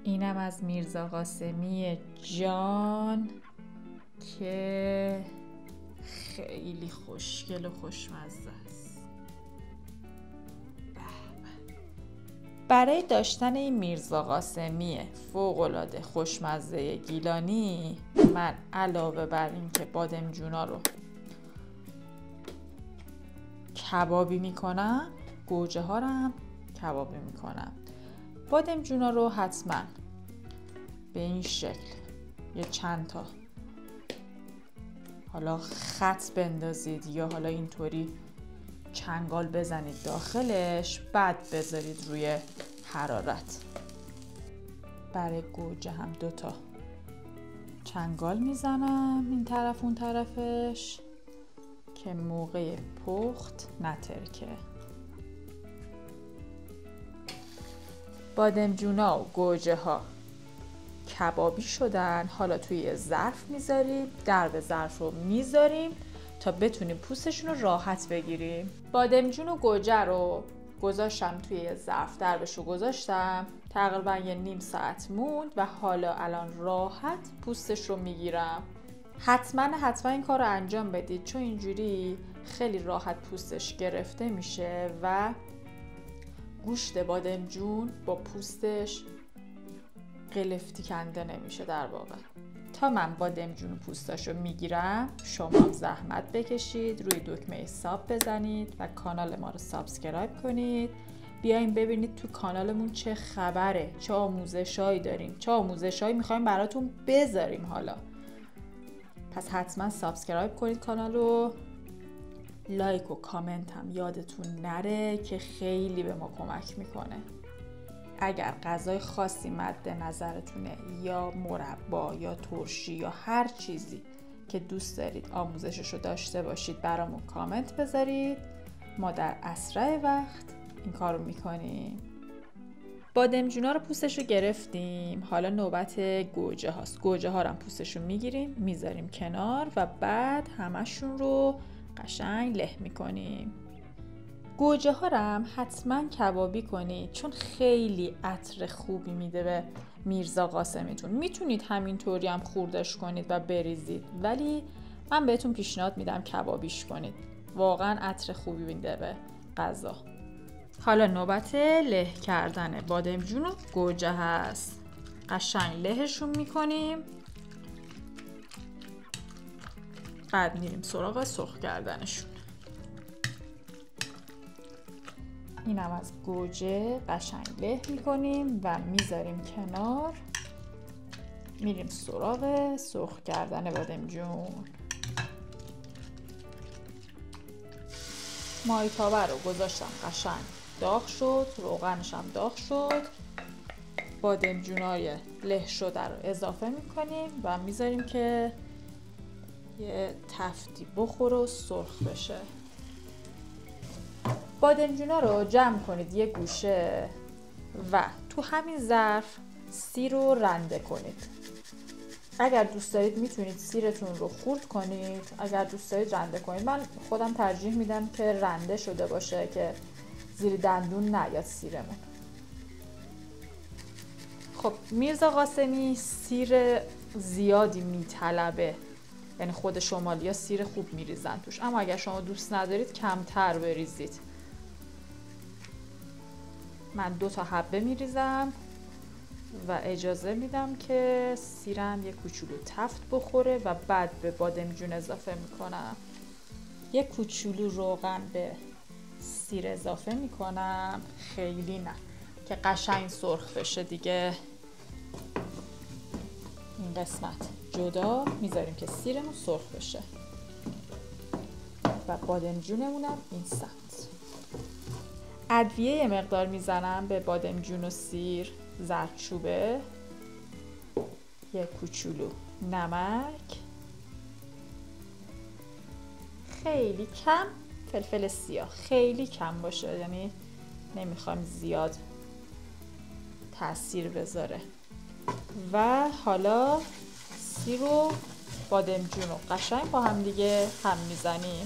اینم از میرزا قاسمی جان که خیلی خوشگل و خوشمزه است. برای داشتن این میرزا قاسمی فوق‌العاده خوشمزه گیلانی، من علاوه بر این که بادمجونا رو کبابی میکنم، گوجه ها رو هم کبابی میکنم. بادمجونا رو حتما به این شکل یه چند تا حالا خط بندازید یا حالا اینطوری چنگال بزنید داخلش، بعد بذارید روی حرارت. برای گوجه هم 2 تا چنگال میزنم این طرف اون طرفش که موقع پخت نترکه. بادمجونا و گوجه ها کبابی شدن. حالا توی ظرف میذاریم، درب ظرف رو میذاریم تا بتونیم پوستشون رو راحت بگیریم. بادمجون و گوجه رو گذاشتم توی ظرف، دربش رو گذاشتم، تقریبا یه نیم ساعت موند و حالا الان راحت پوستش رو میگیرم. حتما این کار رو انجام بدید، چون اینجوری خیلی راحت پوستش گرفته میشه و گوشت بادمجون با پوستش قلفتی کنده نمیشه. در واقع تا من بادمجون و پوستاشو میگیرم، شما زحمت بکشید، روی دکمه ساب بزنید و کانال ما رو سابسکرایب کنید. بیاین ببینید تو کانالمون چه خبره، چه آموزشایی داریم، چه آموزشایی میخوایم براتون بذاریم. حالا پس حتما سابسکرایب کنید کانال رو، لایک و کامنت هم یادتون نره که خیلی به ما کمک میکنه. اگر غذای خاصی مد نظرتونه یا مربا یا ترشی یا هر چیزی که دوست دارید آموزششو داشته باشید، برامون کامنت بذارید، ما در اسرع وقت این کارو میکنیم. بادمجونا رو پوستشو گرفتیم، حالا نوبت گوجه هاست. گوجه ها رو هم پوستشو میگیریم، میذاریم کنار و بعد همشون رو قشنگ له میکنیم. گوجه ها رو هم حتما کبابی کنید، چون خیلی عطر خوبی میده به میرزا قاسمیتون. میتونید همینطوری هم خوردش کنید و بریزید، ولی من بهتون پیشنهاد میدم کبابیش کنید، واقعا عطر خوبی میده به غذا. حالا نوبت له کردن بادمجون و گوجه هست. قشنگ لهشون میکنیم، بعد میریم سراغ سرخ کردنشون. اینم از گوجه قشنگ له میکنیم و میذاریم کنار. میریم سراغ سرخ کردن بادمجون. مایتابه رو گذاشتم قشنگ داغ شد، روغنش هم داغ شد. بادمجونای له شده رو اضافه میکنیم و میذاریم که یه تفتی بخوره و سرخ بشه. بادمجونا رو جمع کنید یه گوشه و تو همین ظرف سیر رو رنده کنید. اگر دوست دارید میتونید سیرتون رو خرد کنید، اگر دوست دارید رنده کنید. من خودم ترجیح میدم که رنده شده باشه که زیر دندون نیاد سیرمون. خب میرزا قاسمی سیر زیادی میطلبه، یعنی خود شمالیا سیر خوب میریزن توش، اما اگر شما دوست ندارید کمتر بریزید. من 2 تا حبه میریزم و اجازه میدم که سیرم یه کوچولو تفت بخوره و بعد به بادمجون اضافه میکنم. یه کوچولو روغن به سیر اضافه میکنم، خیلی نه، که قشنگ سرخ بشه دیگه. این قسمت جدا میذاریم که سیرمون سرخ بشه و بادمجونمونم این سمت. ادویه یه مقدار میزنم به بادمجون و سیر، زردچوبه، یه کوچولو نمک، خیلی کم فلفل سیاه، خیلی کم باشه، یعنی نمیخوایم زیاد تاثیر بذاره. و حالا سیر و بادمجون رو قشنگ با هم دیگه هم میزنیم.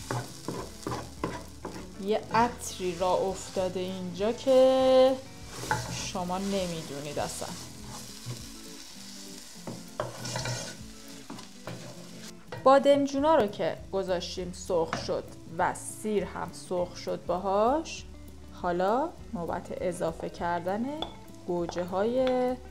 یه عطری را افتاده اینجا که شما نمیدونید اصلا. بادمجونا رو که گذاشتیم سرخ شد و سیر هم سرخ شد باهاش، حالا نوبت اضافه کردن گوجه های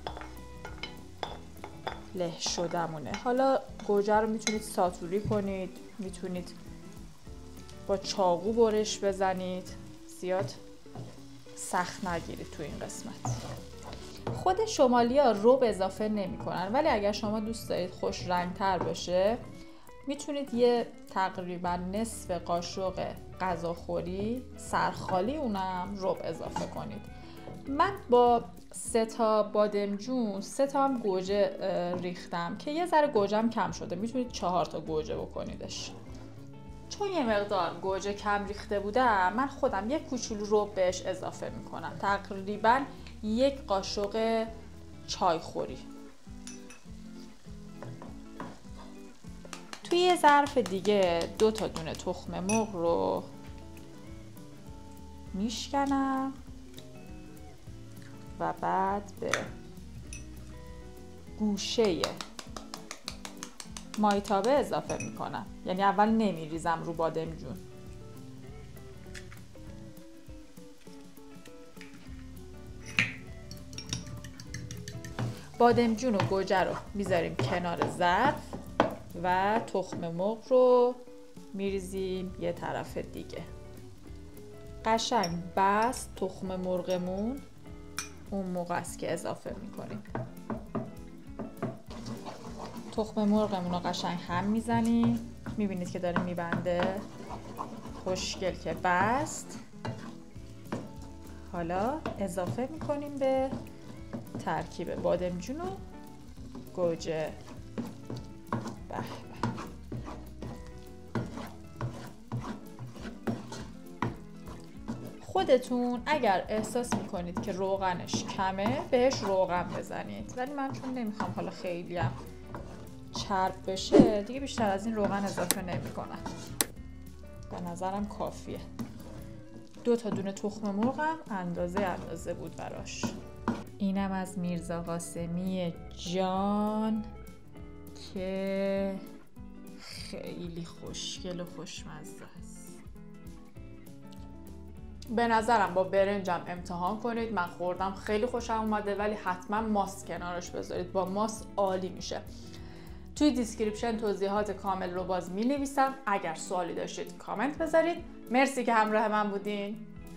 له شدمونه. حالا گوجه رو میتونید ساتوری کنید، میتونید با چاقو برش بزنید، زیاد سخت نگیرید تو این قسمت. خود شمالیا رب اضافه نمی کنن، ولی اگر شما دوست دارید خوش رنگ تر بشه میتونید یه تقریبا نصف قاشق غذاخوری سرخالی اونم رب اضافه کنید. من با 3 تا بادمجون 3 تا هم گوجه ریختم که یه ذره گوجم کم شده، میتونید 4 تا گوجه بکنیدش. چون یه مقدار گوجه کم ریخته بودم، من خودم یک کوچولو رب بهش اضافه میکنم، تقریبا 1 قاشق چای خوری. توی یه ظرف دیگه 2 تا دونه تخم مرغ رو میشکنم و بعد به گوشه مایتابه اضافه میکنم، یعنی اول نمیریزم رو بادمجون. بادمجون و گوجه رو میذاریم کنار ظرف و تخم مرغ رو میریزیم یه طرف دیگه. قشنگ بست تخم مرغمون، اون موقع است که اضافه میکنیم. تخم مرغمون رو قشنگ هم میزنیم، میبینید که داره میبنده، خوشگل که بست. حالا اضافه میکنیم به ترکیب بادمجون و گوجه. به به. خودتون اگر احساس میکنید که روغنش کمه بهش روغن بزنید، ولی من چون نمیخوام حالا خیلی هم چرب بشه دیگه بیشتر از این روغن اضافه نمیکنم. به نظرم کافیه. 2 تا دونه تخم مرغم اندازه بود براش. اینم از میرزا قاسمی جان که خیلی خوشگل و خوشمزه است. به نظرم با برنجم امتحان کنید. من خوردم خیلی خوشم اومده، ولی حتما ماست کنارش بذارید، با ماست عالی میشه. توی دیسکریپشن توضیحات کامل رو باز می نویسم. اگر سوالی داشتید کامنت بذارید. مرسی که همراه من بودین.